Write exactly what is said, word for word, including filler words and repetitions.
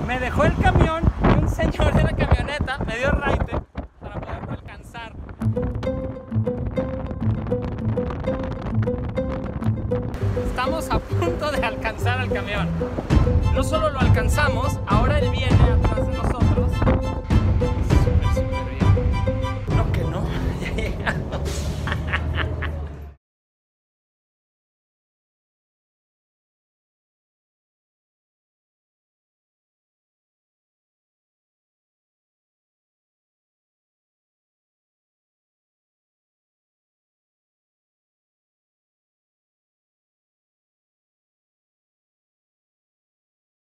Me dejó el camión y un señor de la camioneta me dio raite para poderlo alcanzar. Estamos a punto de alcanzar al camión. No solo lo alcanzamos, ahora él viene atrás de nosotros.